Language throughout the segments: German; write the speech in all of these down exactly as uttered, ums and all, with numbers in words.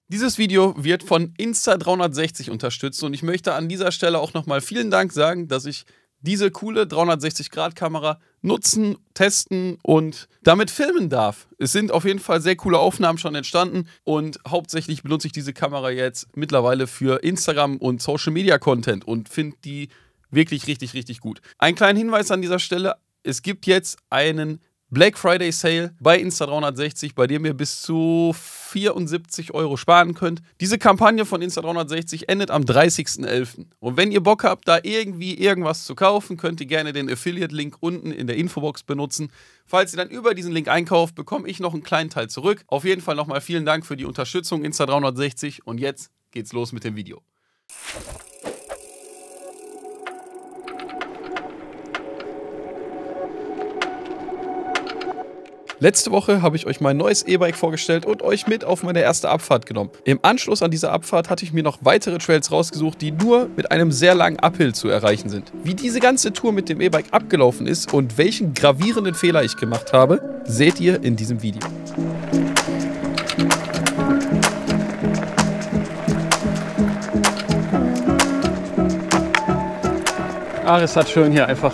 Dieses Video wird von Insta dreihundertsechzig unterstützt und ich möchte an dieser Stelle auch nochmal vielen Dank sagen, dass ich diese coole dreihundertsechzig Grad Kamera nutzen, testen und damit filmen darf. Es sind auf jeden Fall sehr coole Aufnahmen schon entstanden und hauptsächlich benutze ich diese Kamera jetzt mittlerweile für Instagram und Social Media Content und finde die wirklich richtig, richtig gut. Ein kleiner Hinweis an dieser Stelle, es gibt jetzt einen Black Friday Sale bei Insta dreihundertsechzig, bei dem ihr bis zu vierundsiebzig Euro sparen könnt. Diese Kampagne von Insta dreihundertsechzig endet am dreißigsten elften Und wenn ihr Bock habt, da irgendwie irgendwas zu kaufen, könnt ihr gerne den Affiliate-Link unten in der Infobox benutzen. Falls ihr dann über diesen Link einkauft, bekomme ich noch einen kleinen Teil zurück. Auf jeden Fall nochmal vielen Dank für die Unterstützung Insta dreihundertsechzig und jetzt geht's los mit dem Video. Letzte Woche habe ich euch mein neues E-Bike vorgestellt und euch mit auf meine erste Abfahrt genommen. Im Anschluss an diese Abfahrt hatte ich mir noch weitere Trails rausgesucht, die nur mit einem sehr langen Uphill zu erreichen sind. Wie diese ganze Tour mit dem E-Bike abgelaufen ist und welchen gravierenden Fehler ich gemacht habe, seht ihr in diesem Video. Ach, ist das schön hier einfach.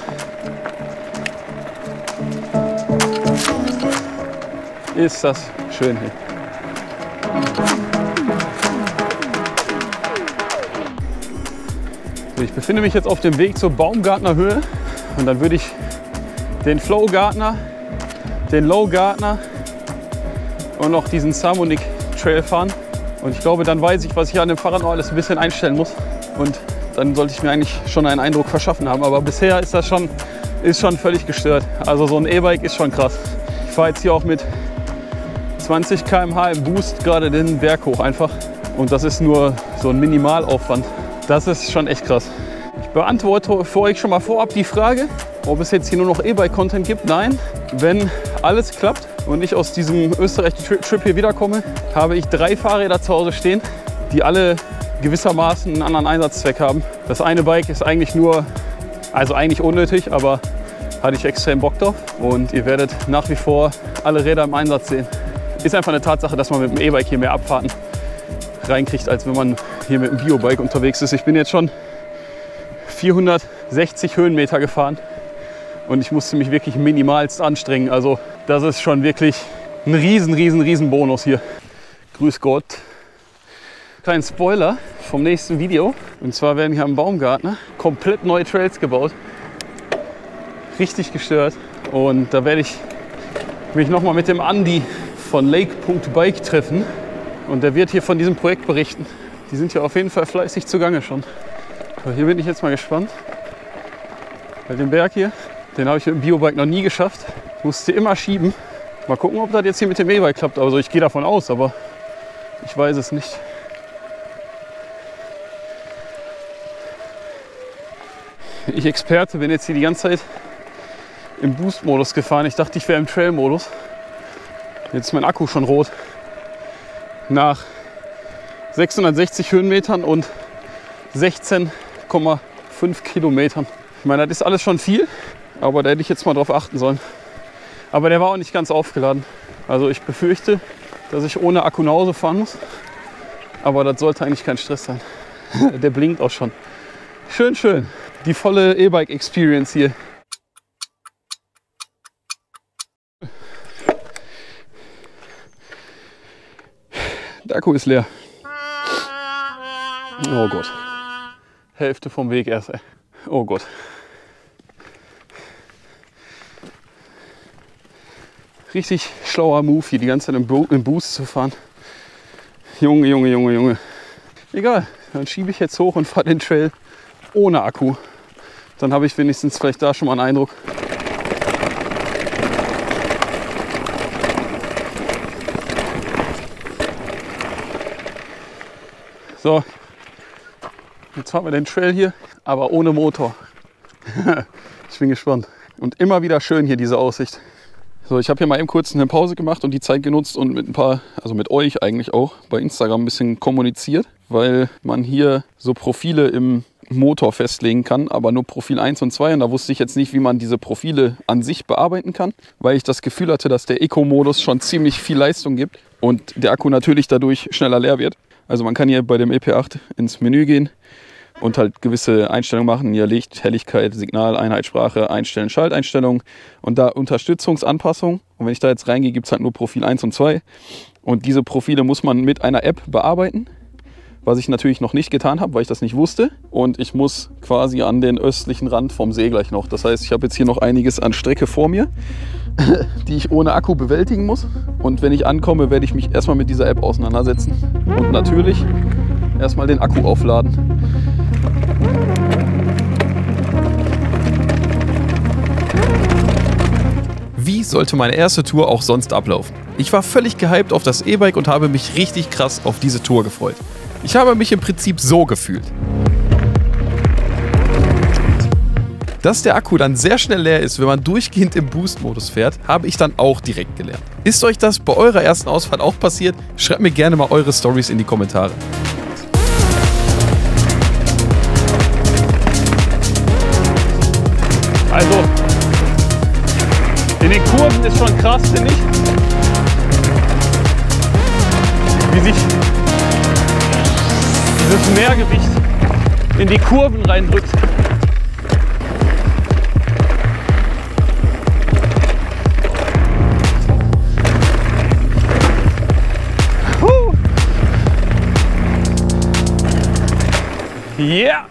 Ist das schön hier. So, ich befinde mich jetzt auf dem Weg zur Baumgartner Höhe und dann würde ich den Flow Gartner, den Low Gartner und noch diesen Samonik Trail fahren. Und ich glaube, dann weiß ich, was ich an dem Fahrrad noch alles ein bisschen einstellen muss. Und dann sollte ich mir eigentlich schon einen Eindruck verschaffen haben. Aber bisher ist das schon, ist schon völlig gestört. Also so ein E-Bike ist schon krass. Ich fahre jetzt hier auch mit zwanzig Kilometer pro Stunde im Boost gerade den Berg hoch einfach. Und das ist nur so ein Minimalaufwand. Das ist schon echt krass. Ich beantworte für euch schon mal vorab die Frage, ob es jetzt hier nur noch E-Bike-Content gibt. Nein, wenn alles klappt und ich aus diesem Österreich-Trip hier wiederkomme, habe ich drei Fahrräder zu Hause stehen, die alle gewissermaßen einen anderen Einsatzzweck haben. Das eine Bike ist eigentlich nur, also eigentlich unnötig, aber hatte ich extrem Bock drauf. Und ihr werdet nach wie vor alle Räder im Einsatz sehen. Ist einfach eine Tatsache, dass man mit dem E-Bike hier mehr Abfahrten reinkriegt, als wenn man hier mit dem Biobike unterwegs ist. Ich bin jetzt schon vierhundertsechzig Höhenmeter gefahren und ich musste mich wirklich minimalst anstrengen. Also das ist schon wirklich ein riesen, riesen, riesen Bonus hier. Grüß Gott. Kleinen Spoiler vom nächsten Video. Und zwar werden hier am Baumgartner komplett neue Trails gebaut. Richtig gestört. Und da werde ich mich nochmal mit dem Andi von Lake Punkt Bike treffen und der wird hier von diesem Projekt berichten. Die sind ja auf jeden Fall fleißig zugange schon. So, hier bin ich jetzt mal gespannt. Bei dem Berg hier, den habe ich mit dem Biobike noch nie geschafft. Ich musste immer schieben. Mal gucken, ob das jetzt hier mit dem E-Bike klappt. Also ich gehe davon aus, aber ich weiß es nicht. Ich Experte bin jetzt hier die ganze Zeit im Boost-Modus gefahren. Ich dachte, ich wäre im Trail-Modus. Jetzt ist mein Akku schon rot. Nach sechshundertsechzig Höhenmetern und sechzehn Komma fünf Kilometern. Ich meine, das ist alles schon viel, aber da hätte ich jetzt mal drauf achten sollen. Aber der war auch nicht ganz aufgeladen. Also ich befürchte, dass ich ohne Akku nach Hause fahren muss. Aber das sollte eigentlich kein Stress sein. Der blinkt auch schon. Schön, schön. Die volle E-Bike-Experience hier. Der Akku ist leer. Oh Gott. Hälfte vom Weg erst, ey. Oh Gott. Richtig schlauer Move, hier die ganze Zeit im, Bo im Boost zu fahren. Junge, Junge, Junge, Junge. Egal, dann schiebe ich jetzt hoch und fahre den Trail ohne Akku. Dann habe ich wenigstens vielleicht da schon mal einen Eindruck. So, jetzt fahren wir den Trail hier, aber ohne Motor. Ich bin gespannt. Und immer wieder schön hier diese Aussicht. So, ich habe hier mal eben kurz eine Pause gemacht und die Zeit genutzt und mit ein paar, also mit euch eigentlich auch, bei Instagram ein bisschen kommuniziert, weil man hier so Profile im Motor festlegen kann, aber nur Profil eins und zwei. Und da wusste ich jetzt nicht, wie man diese Profile an sich bearbeiten kann, weil ich das Gefühl hatte, dass der Eco-Modus schon ziemlich viel Leistung gibt und der Akku natürlich dadurch schneller leer wird. Also man kann hier bei dem E P acht ins Menü gehen und halt gewisse Einstellungen machen. Hier Licht, Helligkeit, Signal, Einheitssprache, Einstellen, Schalteinstellungen und da Unterstützungsanpassung. Und wenn ich da jetzt reingehe, gibt es halt nur Profil eins und zwei. Und diese Profile muss man mit einer App bearbeiten, was ich natürlich noch nicht getan habe, weil ich das nicht wusste. Und ich muss quasi an den östlichen Rand vom See gleich noch. Das heißt, ich habe jetzt hier noch einiges an Strecke vor mir, die ich ohne Akku bewältigen muss. Und wenn ich ankomme, werde ich mich erstmal mit dieser App auseinandersetzen und natürlich erstmal den Akku aufladen. Wie sollte meine erste Tour auch sonst ablaufen? Ich war völlig gehypt auf das E-Bike und habe mich richtig krass auf diese Tour gefreut. Ich habe mich im Prinzip so gefühlt. Dass der Akku dann sehr schnell leer ist, wenn man durchgehend im Boost-Modus fährt, habe ich dann auch direkt gelernt. Ist euch das bei eurer ersten Ausfahrt auch passiert? Schreibt mir gerne mal eure Storys in die Kommentare. Also, in den Kurven ist schon krass, finde ich, wie sich dieses Mehrgewicht in die Kurven reindrückt. Huh. Yeah!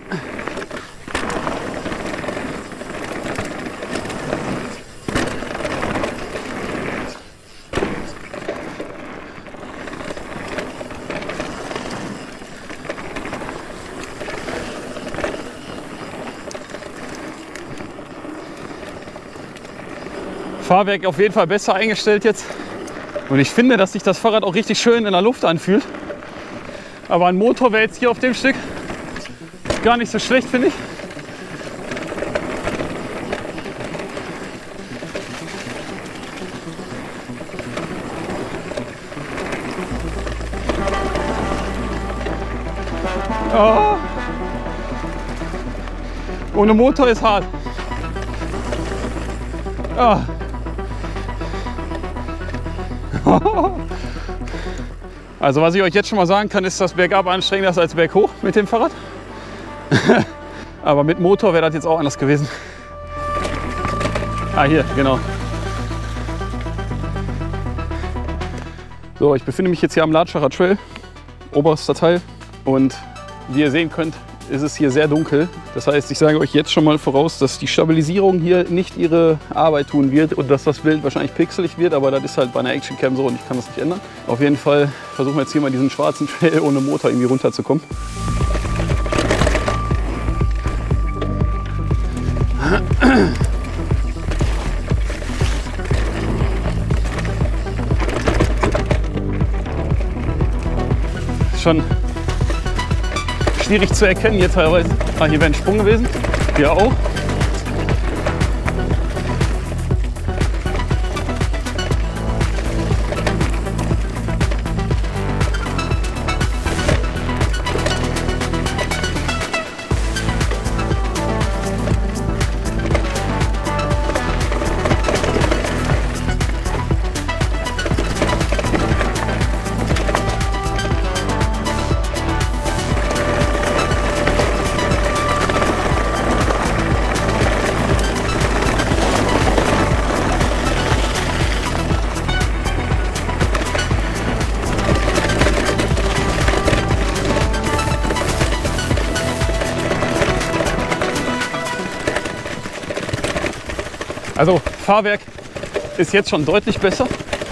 Fahrwerk auf jeden Fall besser eingestellt jetzt. Und ich finde, dass sich das Fahrrad auch richtig schön in der Luft anfühlt. Aber ein Motor wäre jetzt hier auf dem Stück gar nicht so schlecht, finde ich. Oh. Ohne Motor ist hart. Oh. Also was ich euch jetzt schon mal sagen kann, ist, dass bergab anstrengender ist als berghoch mit dem Fahrrad. Aber mit Motor wäre das jetzt auch anders gewesen. Ah, hier, genau. So, ich befinde mich jetzt hier am Latschacher Trail, oberster Teil. Und wie ihr sehen könnt, ist es hier sehr dunkel. Das heißt, ich sage euch jetzt schon mal voraus, dass die Stabilisierung hier nicht ihre Arbeit tun wird und dass das Bild wahrscheinlich pixelig wird, aber das ist halt bei einer Actioncam so und ich kann das nicht ändern. Auf jeden Fall versuchen wir jetzt hier mal diesen schwarzen Trail ohne Motor irgendwie runterzukommen. Schon schwierig zu erkennen hier teilweise. Ah, hier wäre ein Sprung gewesen. Hier auch. Also Fahrwerk ist jetzt schon deutlich besser.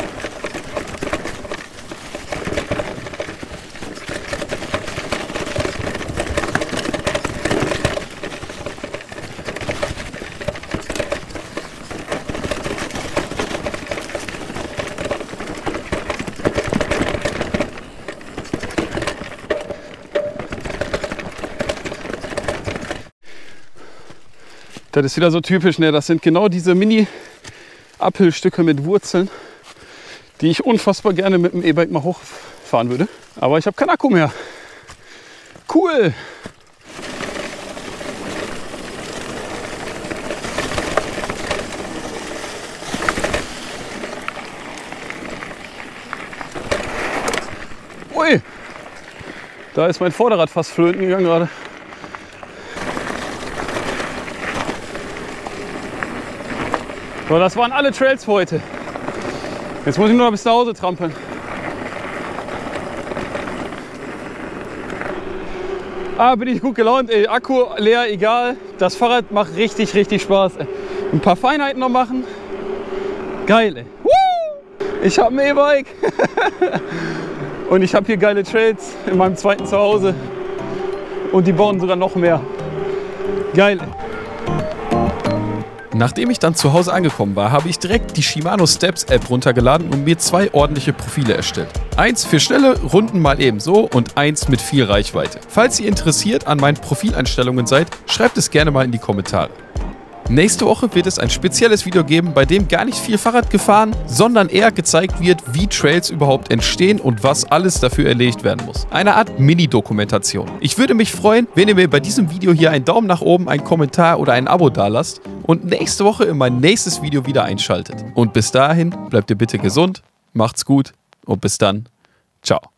Das ist wieder so typisch, ne? Das sind genau diese Mini-Uphill-Stücke mit Wurzeln, die ich unfassbar gerne mit dem E-Bike mal hochfahren würde. Aber ich habe keinen Akku mehr. Cool! Ui! Da ist mein Vorderrad fast flöten gegangen gerade. So, das waren alle Trails für heute. Jetzt muss ich nur noch bis nach Hause trampeln. Ah, bin ich gut gelaunt, ey. Akku leer, egal. Das Fahrrad macht richtig, richtig Spaß, ey. Ein paar Feinheiten noch machen. Geil, ey. Woo! Ich habe ein E-Bike. Und ich habe hier geile Trails in meinem zweiten Zuhause. Und die bauen sogar noch mehr. Geil, ey. Nachdem ich dann zu Hause angekommen war, habe ich direkt die Shimano Steps App runtergeladen und mir zwei ordentliche Profile erstellt. Eins für schnelle Runden mal ebenso und eins mit viel Reichweite. Falls ihr interessiert an meinen Profileinstellungen seid, schreibt es gerne mal in die Kommentare. Nächste Woche wird es ein spezielles Video geben, bei dem gar nicht viel Fahrrad gefahren, sondern eher gezeigt wird, wie Trails überhaupt entstehen und was alles dafür erledigt werden muss. Eine Art Mini-Dokumentation. Ich würde mich freuen, wenn ihr mir bei diesem Video hier einen Daumen nach oben, einen Kommentar oder ein Abo dalasst und nächste Woche in mein nächstes Video wieder einschaltet. Und bis dahin bleibt ihr bitte gesund, macht's gut und bis dann. Ciao.